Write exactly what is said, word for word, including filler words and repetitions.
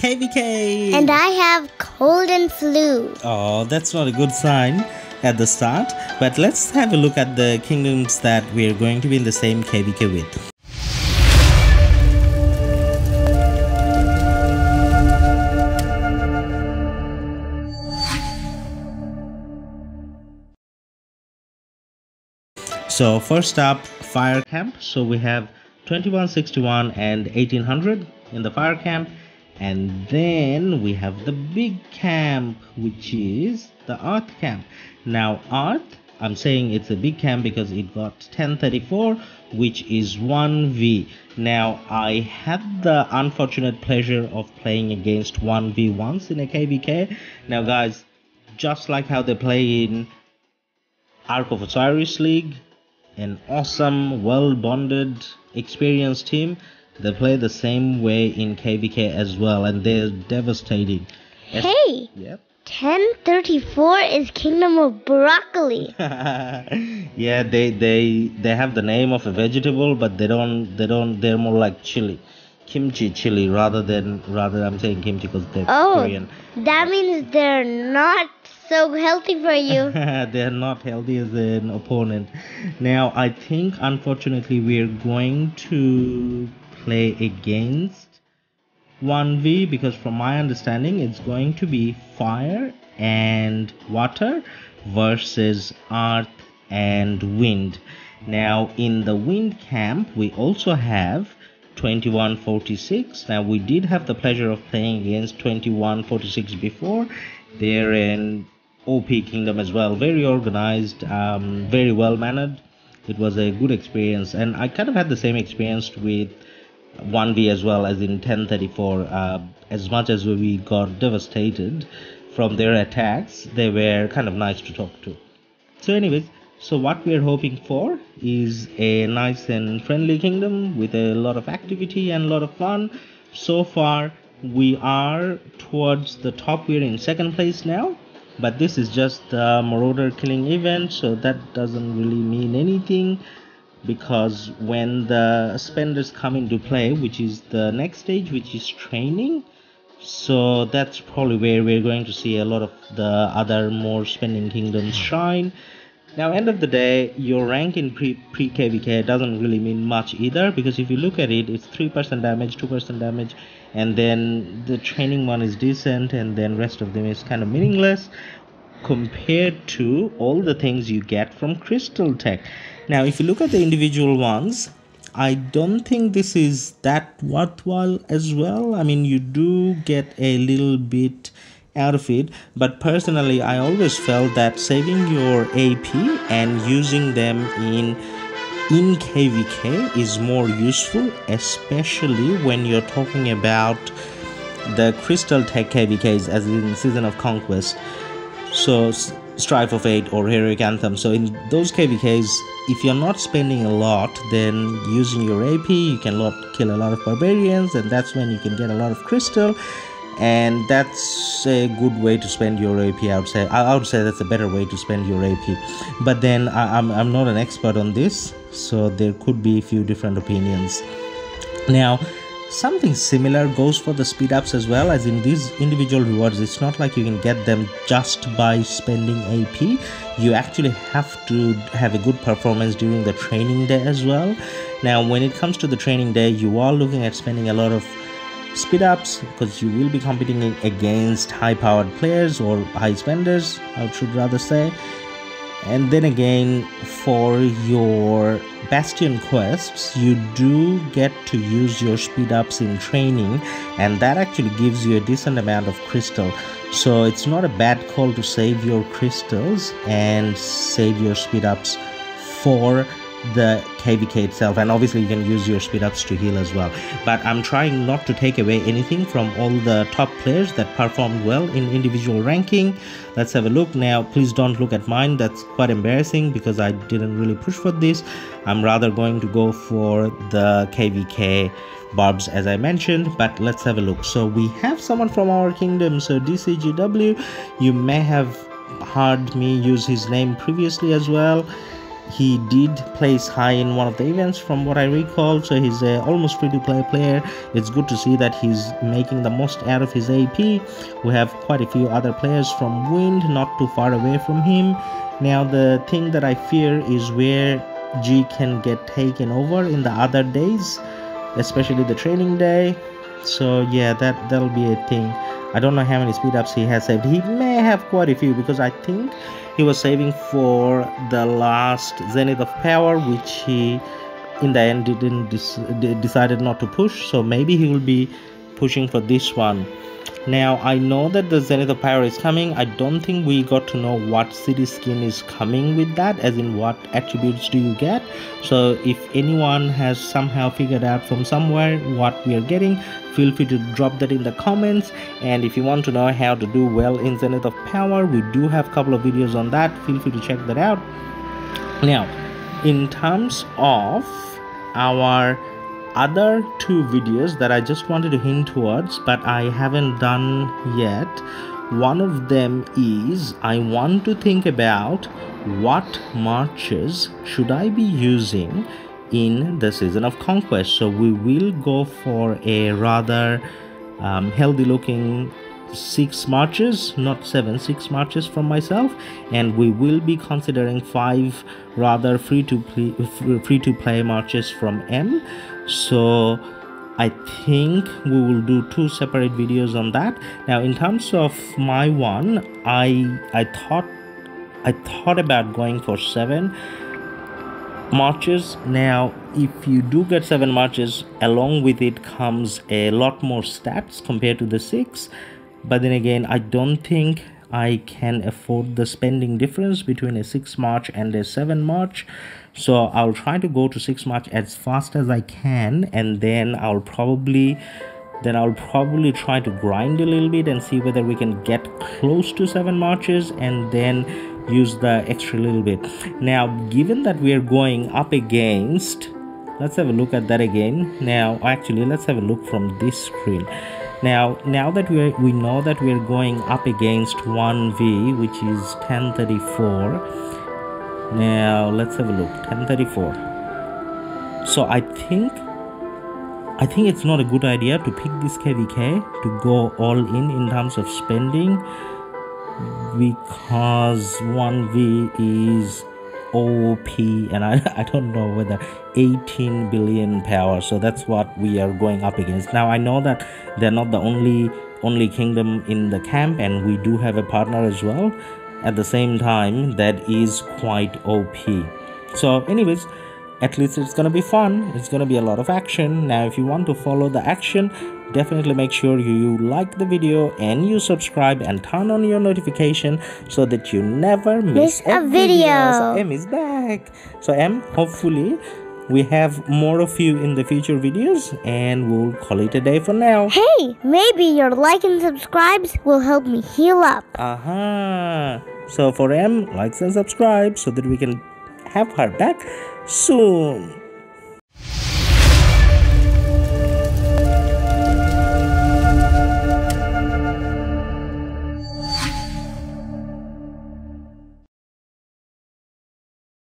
K V K. And I have cold and flu. Oh, that's not a good sign at the start. But let's have a look at the kingdoms that we're going to be in the same K V K with. So first up, fire camp. So we have twenty-one sixty-one and eighteen hundred in the fire camp, and then we have the big camp, which is the earth camp. Now earth, I'm saying it's a big camp because it got ten thirty-four, which is one V. Now I had the unfortunate pleasure of playing against one V once in a K V K. Now guys, just like how they play in RoK of Osiris League, an awesome, well-bonded, experienced team, they play the same way in K V K as well, and they're devastating. Hey! Yep. ten thirty-four is Kingdom of Broccoli. Yeah, they they they have the name of a vegetable, but they don't they don't they're more like chili, kimchi chili rather than rather I'm saying kimchi because they're oh, Korean. That means they're not so healthy for you. They're not healthy as an opponent. Now I think unfortunately we're going to play against one V because from my understanding it's going to be fire and water versus earth and wind. Now in the wind camp we also have twenty-one forty-six. Now we did have the pleasure of playing against twenty-one forty-six before. They're an O P kingdom as well, very organized, um, very well mannered. It was a good experience, and I kind of had the same experience with one V as well, as in ten thirty-four. Uh, as much as we got devastated from their attacks, they were kind of nice to talk to. So anyways, so what we're hoping for is a nice and friendly kingdom with a lot of activity and a lot of fun. So far we are towards the top. We're in second place now, but this is just a marauder killing event, so that doesn't really mean anything, because when the spenders come into play, which is the next stage, which is training, so that's probably where we're going to see a lot of the other more spending kingdoms shine. Now end of the day, your rank in pre K V K doesn't really mean much either, because if you look at it, it's three percent damage, two percent damage, and then the training one is decent, and then rest of them is kind of meaningless compared to all the things you get from crystal tech. Now if you look at the individual ones, I don't think this is that worthwhile as well. I mean, you do get a little bit out of it, but personally I always felt that saving your A P and using them in in K V K is more useful, especially when you're talking about the crystal tech K V Ks, as in Season of Conquest, so Strife of Eight or Heroic Anthem. So in those K V Ks, if you're not spending a lot, then using your A P you can lot, kill a lot of barbarians, and that's when you can get a lot of crystal, and that's a good way to spend your A P. I would say I would say that's a better way to spend your A P, but then I, I'm, I'm not an expert on this, so there could be a few different opinions. Now something similar goes for the speed ups as well, as in these individual rewards. It's not like you can get them just by spending A P. You actually have to have a good performance during the training day as well. Now when it comes to the training day, you are looking at spending a lot of speed ups because you will be competing against high powered players or high spenders, I should rather say. And then again, for your bastion quests, you do get to use your speed ups in training, and that actually gives you a decent amount of crystal. So it's not a bad call to save your crystals and save your speed ups for the K V K itself, and obviously you can use your speed ups to heal as well. But I'm trying not to take away anything from all the top players that performed well in individual ranking. Let's have a look. Now please don't look at mine, that's quite embarrassing because I didn't really push for this. I'm rather going to go for the K V K barbs as I mentioned, but let's have a look. So we have someone from our kingdom, so D C G W, you may have heard me use his name previously as well. he did place high in one of the events from what I recall, so he's a almost free to play player. It's good to see that he's making the most out of his A P. We have quite a few other players from Wind not too far away from him. Now the thing that I fear is where G can get taken over in the other days, especially the training day. So yeah, that that'll be a thing. I don't know how many speed ups he has saved. He may have quite a few, because I think he was saving for the last Zenith of Power, which he in the end didn't decided not to push. So maybe he will be pushing for this one. Now I know that the Zenith of Power is coming. I don't think we got to know what city skin is coming with that, as in what attributes do you get. So if anyone has somehow figured out from somewhere what we are getting, feel free to drop that in the comments. And if you want to know how to do well in Zenith of Power, we do have a couple of videos on that. Feel free to check that out. Now in terms of our other two videos that I just wanted to hint towards, but I haven't done yet, one of them is I want to think about what marches should I be using in the season of Conquest. So we will go for a rather um, healthy looking six marches, not seven, six marches from myself, and we will be considering five rather free to play free to play marches from M. So I think we will do two separate videos on that. Now in terms of my one, I I thought I thought about going for seven marches. Now if you do get seven marches, along with it comes a lot more stats compared to the six, but then again I don't think I can afford the spending difference between a six march and a seven march. So I'll try to go to six march as fast as I can, and then I'll probably then I'll probably try to grind a little bit and see whether we can get close to seven marches, and then use the extra little bit. Now given that we are going up against, let's have a look at that again. Now actually let's have a look from this screen. Now, now that we are, we know that we are going up against OneV, which is ten thirty-four. Now let's have a look. ten thirty-four. So I think I think it's not a good idea to pick this K v K to go all in in terms of spending, because OneV is O P, and I, I don't know whether eighteen billion power. So that's what we are going up against. Now I know that they're not the only only kingdom in the camp, and we do have a partner as well at the same time that is quite O P. So anyways, at least it's gonna be fun. It's gonna be a lot of action. Now if you want to follow the action, definitely make sure you like the video and you subscribe and turn on your notification so that you never miss, miss a, a video. video. So M is back. So M, hopefully we have more of you in the future videos, and we'll call it a day for now. Hey, maybe your like and subscribes will help me heal up. Uh-huh. So for M, likes and subscribe so that we can have her back soon.